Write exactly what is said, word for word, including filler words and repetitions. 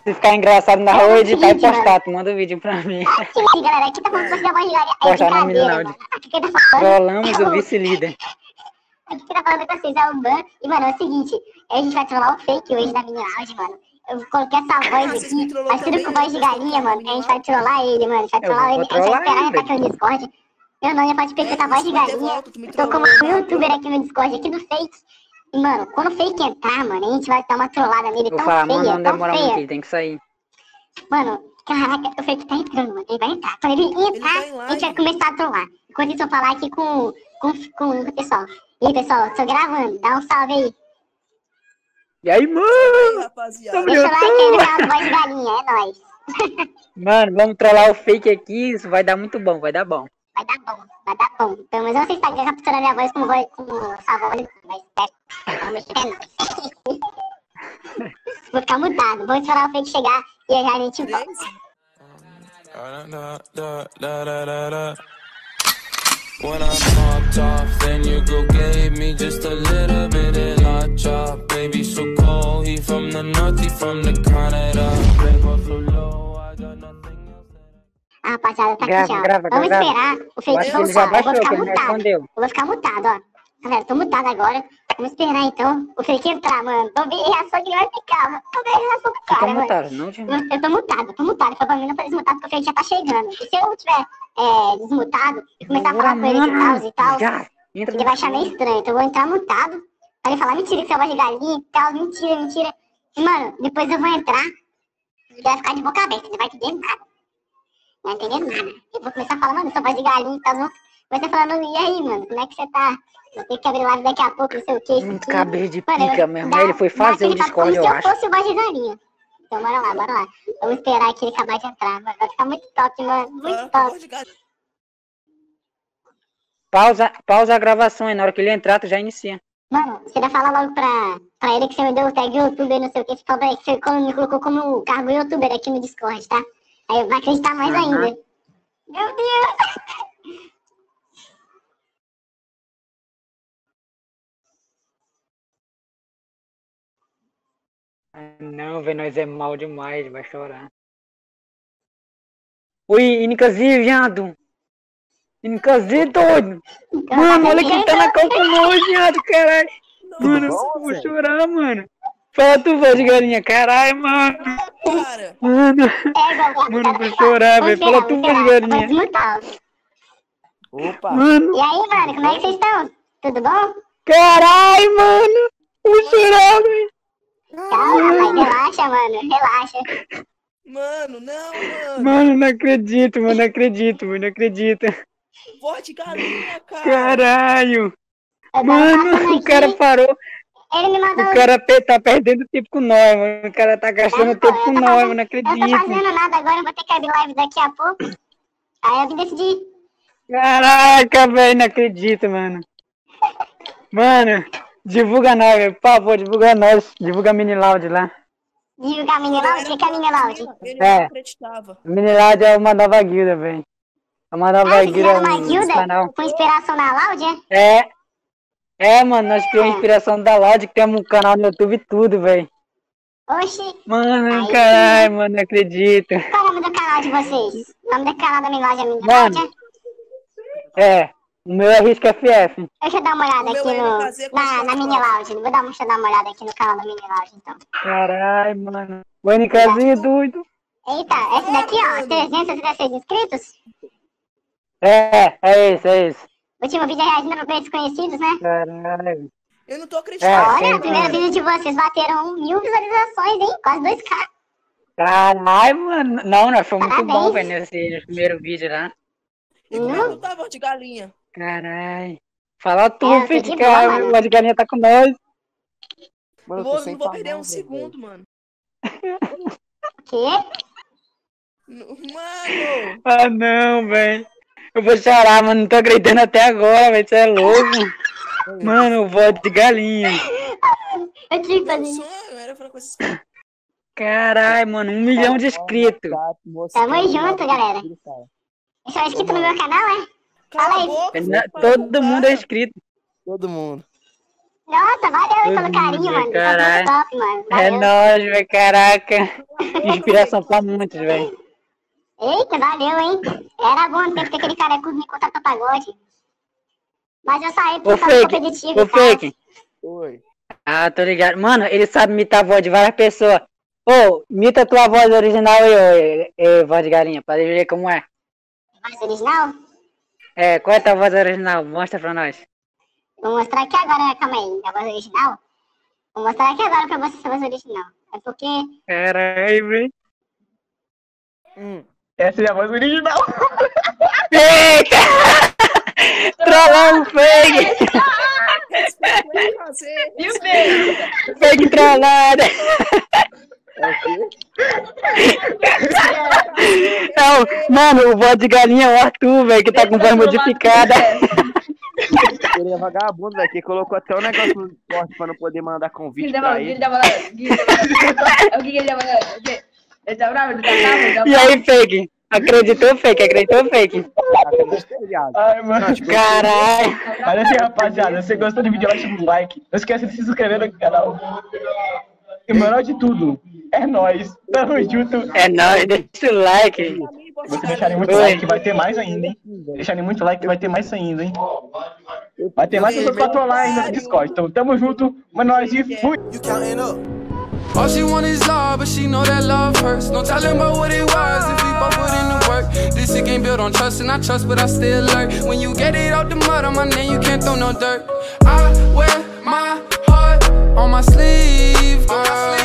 Se ficar engraçado na rua, editar e postar. Tu manda o vídeo pra mim. Aqui, galera, aqui tá falando da voz de galinha. É Postar no brincadeira, Miniloud. mano. Aqui quem tá falando... Trollamos o vice-líder. Aqui quem tá falando com vocês é o Ban. E, mano, é o seguinte. A gente vai trollar o fake hoje da Miniloud, mano. Eu coloquei essa voz vocês me aqui, trollou mas tudo também, com voz de né? galinha, mano. A gente vai trollar ele, mano. A gente vai Eu trollar vou ele. A gente vai trollar esperar ele ele. entrar aqui no Discord. Eu não, já pode perceber essa voz de galinha. Eu tô como um youtuber aqui no Discord, aqui do fake. E, mano, quando o fake entrar, mano, a gente vai dar uma trollada nele Vou tão falar, mano, feia, não tão demora muito, feia. ele tem que sair. Mano, caraca, o fake tá entrando, mano. Ele vai entrar. Quando ele entrar, tá em a gente vai live. começar a trollar. Enquanto isso, eu vou falar aqui com, com, com o pessoal. E aí, pessoal, tô gravando. Dá um salve aí. E aí, Aí, mano? rapaziada. Deixa o like aí no canal do Voz de Galinha, é nóis. Mano, vamos trollar o fake aqui, isso vai dar muito bom, vai dar bom. Vai dar bom, vai dar bom. Pelo menos eu não sei se tá capturando minha voz como, voz, como sua voz, mas é, vamos ver, é nóis. Vou ficar mudado, vou esperar o fake chegar e aí a gente volta. When I popped off, then your girl gave me just a little bit of hot chop. Baby, so cold, he from the north, he from the Canada. Ah, rapaziada, tá aqui Grava, já. grava, Vamos grava. esperar o fake Acho que ele já voltar. Eu vou baixou, ficar que ele não mutado. respondeu. Eu vou ficar mutado, ó. Galera, tô mutado agora. Vamos esperar então o fake entrar, mano. Vamos ver a reação que ele vai ficar, mano. Vamos ver a reação do cara, Fica mano. mutado, não te... Eu, eu tô mutado, tô mutado. Foi pra mim não tá desmutado porque o fake já tá chegando. E se eu tiver é, desmutado e começar a falar com ele e tal e tal, Já, entra ele vai achar meio estranho. Então eu vou entrar mutado pra ele falar mentira que você é voz de galinha e tal. Mentira, mentira. E, mano, depois eu vou entrar e ele vai ficar de boca aberta. Ele vai entender nada. Não vai entender nada. Eu vou começar a falar, mano, eu sou voz de galinha e tal. Começa falando, e aí, mano, como é que você tá? Eu tenho que abrir live daqui a pouco, não sei o que. Muito cabelo de Mano, pica eu- mesmo. dá- Ele foi dá fazer o aquele papo Discord, eu como acho. se eu fosse o voz de galinha. Então bora lá, bora lá. Vamos esperar que ele acabar de entrar, mano. Vai ficar muito top, mano. Muito Ah, top. voz de galinha. Pausa, pausa a gravação aí, na hora que ele entrar, tu já inicia. Mano, você vai falar logo pra, pra ele que você me deu o tag youtuber, não sei o que. Você falou pra ele que você colo- me colocou como cargo youtuber aqui no Discord, tá? Aí vai acreditar mais Aham. ainda. Meu Deus! Ah, não, velho, nós é mal demais, ele vai chorar. Oi, Nicazia, viado. Nicazia, doido. Mano, olha quem tá na cal com nós, viado, caralho. Mano, eu vou chorar, mano. Fala tu, voz de galinha, caralho, mano. Cara, Mano, É, galera. mano, eu vou chorar, velho. Fala tu, voz de Vou galinha. desmutar. Opa! Mano, E aí, mano, como é que vocês estão? Tudo bom? caralho, mano. Eu vou chorar, velho. Calma, rapaz, relaxa, mano, relaxa. mano, não, mano. Mano, não acredito, mano, não acredito, mano, não acredito. Voz de galinha, cara. Caralho. Eu tava Mano, passando o cara aqui, parou. ele me mandou... O cara pe- tá perdendo tempo com nós, mano. O cara tá gastando Não, pô, tempo eu com tô nós, fazendo- mano. Não Eu tô acredito. fazendo nada agora, eu vou ter que abrir live daqui a pouco. Aí eu vim decidir. Caraca, velho, não acredito, mano. Mano, divulga nós, velho. Por favor, divulga nós. Divulga a Mini Loud lá. Divulgar a Mini Loud, o que que é a Mini Loud? Ele É. não acreditava. A Mini Loud é uma nova guilda, velho. É uma nova Ah, vocês guilda fizeram uma no guilda canal. com inspiração na Loud, é? É. É, mano, nós criamos inspiração da Loud, criamos um canal no YouTube e tudo, velho. Oxi, Mano, Aí caralho, mano, não acredito. qual é o nome do canal de vocês? O nome do canal da Mini Loud é Mini Mano. Loud, é? É, o meu é Risco F F. Deixa eu dar uma olhada O meu aqui é no, fazer com na, as na Mini quatro Loud. Vou dar, deixa eu dar uma olhada aqui no canal da Mini Loud, então. Caralho, mano. O Nicazinho doido. Eita, esse daqui, ó, trezentos e dezesseis inscritos. É, é esse, é esse. Último vídeo reagindo para preços conhecidos, né? Caralho. Eu não tô acreditando. É, Olha, sim, o primeiro sim. vídeo de vocês bateram mil visualizações, hein? Quase dois K. Caralho, mano. Não, não, foi muito Parabéns. bom, velho, nesse, nesse primeiro vídeo lá. E como é que não tá voz de galinha? Caralho. Fala tu, É, eu tô filho, de que boa, a mano. voz de galinha tá com nós. Mano, Eu eu tô vou, sem não vou palavras, perder um velho. segundo, mano. O quê? N- Mano! Ah, não, velho. Eu vou chorar, mano. Não tô acreditando até agora, velho. Você é louco. Mano, voz de galinha. Eu tinha que Meu fazer. sonho era falar com esses caras. Caralho, mano. Um milhão de inscritos. Tamo junto, galera. Esse é o inscrito no meu canal, é? Cala Fala a aí. boca, Na- filho, para Todo com mundo cara. é inscrito. Todo mundo. Nossa, valeu Todo pelo carinho, mundo, mano. caralho. Tá top, mano. É Valeu. nóis, velho, caraca. Inspiração pra muitos, velho. Eita, valeu, hein? Era bom ter, porque aquele cara é curto me contar pra pagode. Mas eu saí Ô, por causa Fake, competitivo ô, e tal. Fake. Oi. Ah, tô ligado. Mano, ele sabe imitar a voz de várias pessoas. Ô, imita a tua voz original aí, ô, ô, voz de galinha, pra ver como é. Voz original? É, qual é a tua voz original? Mostra pra nós. Vou mostrar aqui agora, calma aí, a voz original. Vou mostrar aqui agora pra vocês a voz original. É porque... Caralho, velho. Hum. Essa é a voz original. Eita! Trollou o Fake! E o Fake? Fake trollada! Não, mano, o voz de galinha é o Arthur, velho, que tá com voz modificada. Ele é vagabundo, velho, que colocou até um negócio no corte pra não poder mandar convite Ele tá pra falando, ele. ele tá falando. O que que ele tá falando? O quê? Ele tá bravo, ele tá bravo, ele tá E bravo. aí, Fake? Acreditou, Fake? Acreditou, Fake? Ai, mano. Caralho! Olha assim, rapaziada. Se você gostou do vídeo, deixa um like. Não esqueça de se inscrever no canal. E o melhor de tudo, é nóis. Tamo junto. É nóis, deixa o like. Se vocês deixarem muito Oi. like, vai ter mais ainda, hein? Deixarem muito like, vai ter mais ainda, hein? Vai ter mais pessoas pra trollar ainda no Discord. Então, tamo junto. Mas nós e fui. You counting up. All she want is love, but she know that love hurts. No telling about what it was if we both put in the work. This shit ain't built on trust, and I trust, but I still lurk. When you get it out the mud on my name, you can't throw no dirt. I wear my heart on my sleeve, girl.